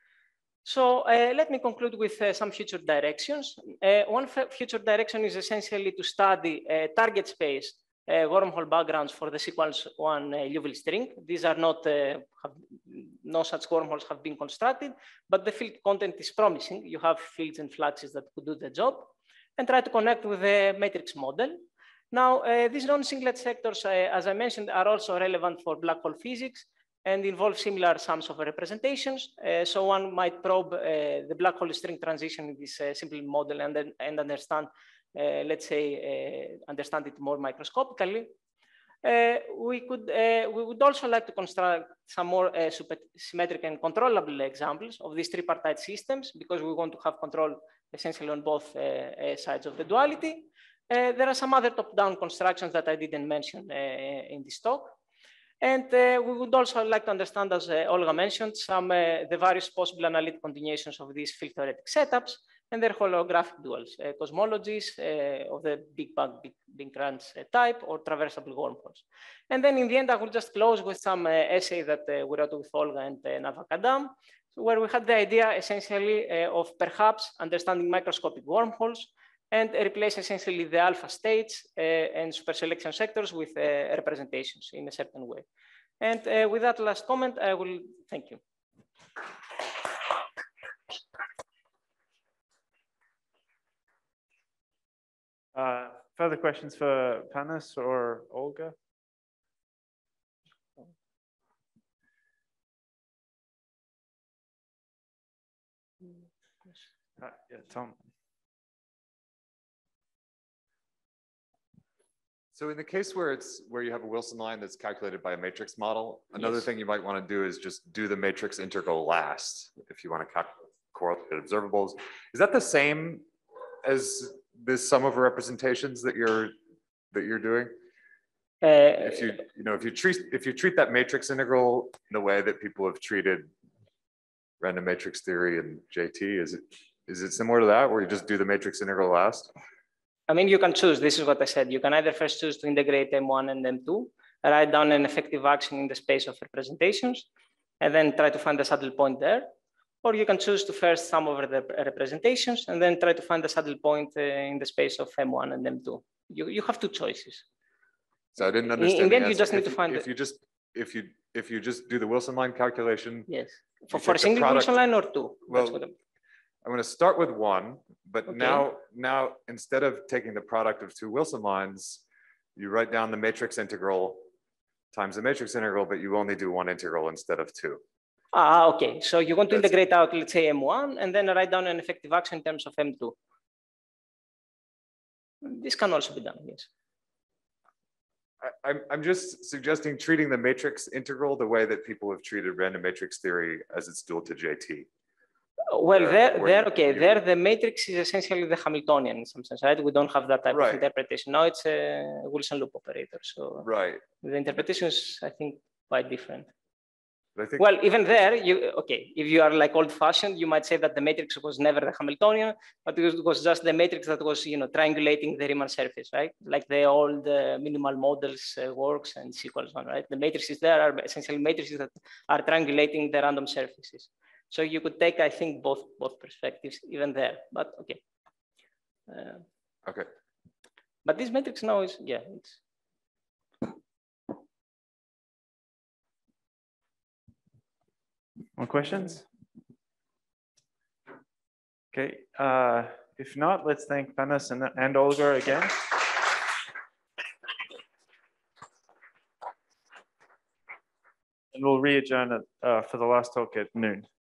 D: So uh, let me conclude with uh, some future directions. Uh, one future direction is essentially to study uh, target space uh, wormhole backgrounds for the sequence one uh, Liouville string. These are not, uh, have, no such wormholes have been constructed, but the field content is promising. You have fields and fluxes that could do the job, and try to connect with the matrix model. Now, uh, these non-singlet sectors, uh, as I mentioned, are also relevant for black hole physics and involve similar sums of representations. Uh, so one might probe uh, the black hole string transition in this uh, simple model and, then, and understand, uh, let's say, uh, understand it more microscopically. Uh, we, could, uh, we would also like to construct some more uh, symmetric and controllable examples of these tripartite systems, because we want to have control essentially on both uh, uh, sides of the duality. Uh, there are some other top-down constructions that I didn't mention uh, in this talk. And uh, we would also like to understand, as uh, Olga mentioned, some uh, the various possible analytic continuations of these field theoretic setups and their holographic duals, uh, cosmologies uh, of the Big Bang, Big, Big Crunch uh, type, or traversable wormholes. And then in the end, I will just close with some uh, essay that uh, we wrote with Olga and uh, Nava Kadam, where we had the idea essentially uh, of perhaps understanding microscopic wormholes and replace essentially the alpha states uh, and superselection sectors with uh, representations in a certain way. And uh, with that last comment, I will thank you.
A: Uh, further questions for Panos or Olga? Uh, yeah, Tom.
C: So in the case where it's where you have a Wilson line that's calculated by a matrix model, another
D: Yes.
C: thing you might want to do is just do the matrix integral last if you want to calculate correlated observables. Is that the same as the sum of representations that you're that you're doing?
D: Uh,
C: If you you know if you treat if you treat that matrix integral in the way that people have treated random matrix theory and J T, is it is it similar to that, where you just do the matrix integral last?
D: I mean, you can choose. This is what I said. You can either first choose to integrate M one and M two, write down an effective action in the space of representations, and then try to find the saddle point there. Or you can choose to first sum over the representations and then try to find the saddle point uh, in the space of M one and M two. You, you have two choices.
C: So I didn't understand.
D: In the end,
C: the
D: you just
C: answer.
D: need
C: if
D: to find
C: you, if
D: the-
C: you just if you if you just do the Wilson line calculation.
D: Yes, for,
C: You
D: for a
C: take the
D: single
C: product-
D: Wilson line or two.
C: Well,
D: That's what I'm-
C: I'm going to start with one, but
D: Okay.
C: now now instead of taking the product of two Wilson lines, you write down the matrix integral times the matrix integral, but you only do one integral instead of two.
D: Ah, okay. So you want to
C: That's-
D: integrate out, let's say M one, and then write down an effective action in terms of M two. This can also be done, yes.
C: I, I'm I'm just suggesting treating the matrix integral the way that people have treated random matrix theory as its dual to J T.
D: Well,
C: Where-
D: there,
C: where
D: there,
C: you-
D: okay,
C: you-
D: there the matrix is essentially the Hamiltonian in some sense, right? We don't have that type
C: Right.
D: of interpretation. Now it's a Wilson loop operator. So
C: Right.
D: the interpretation is, I think, quite different.
C: But I think
D: Well, even there, you okay, if you are like old-fashioned, you might say that the matrix was never the Hamiltonian, but it was, it was just the matrix that was, you know, triangulating the Riemann surface, right? Like the old uh, minimal models uh, works and C equals one, right? The matrices there are essentially matrices that are triangulating the random surfaces. So you could take, I think, both both perspectives even there, but okay. Uh,
C: okay.
D: but this matrix now is, yeah, it's.
A: More questions? Okay, uh, if not, let's thank Panos and, and Olga again. And we'll re-adjourn it uh, for the last talk at noon.